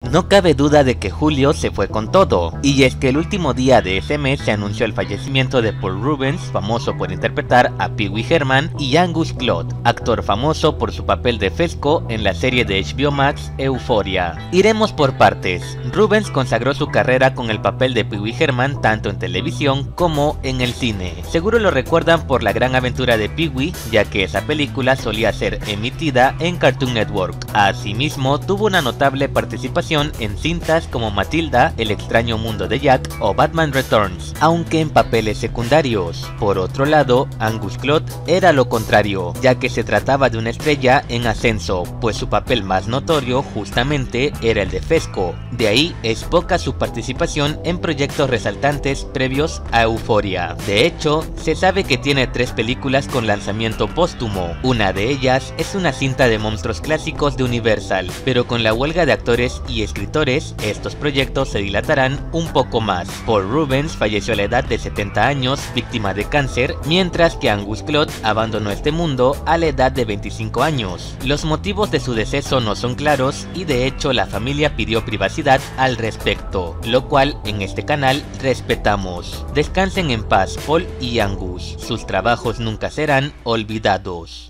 No cabe duda de que julio se fue con todo, y es que el último día de ese mes se anunció el fallecimiento de Paul Reubens, famoso por interpretar a Pee Wee Herman, y Angus Clod, actor famoso por su papel de Fesco en la serie de HBO Max Euphoria. Iremos por partes. Reubens consagró su carrera con el papel de Pee Wee Herman tanto en televisión como en el cine. Seguro lo recuerdan por La Gran Aventura de Pee Wee, ya que esa película solía ser emitida en Cartoon Network. Asimismo, tuvo una notable participación en cintas como Matilda, El extraño mundo de Jack o Batman Returns, aunque en papeles secundarios. Por otro lado, Angus Clod era lo contrario, ya que se trataba de una estrella en ascenso, pues su papel más notorio justamente era el de Fesco. De ahí es poca su participación en proyectos resaltantes previos a Euphoria. De hecho, se sabe que tiene 3 películas con lanzamiento póstumo. Una de ellas es una cinta de monstruos clásicos de Universal, pero con la huelga de actores y escritores, estos proyectos se dilatarán un poco más. Paul Reubens falleció a la edad de 70 años, víctima de cáncer, mientras que Angus Clod abandonó este mundo a la edad de 25 años. Los motivos de su deceso no son claros y de hecho la familia pidió privacidad al respecto, lo cual en este canal respetamos. Descansen en paz Paul y Angus, sus trabajos nunca serán olvidados.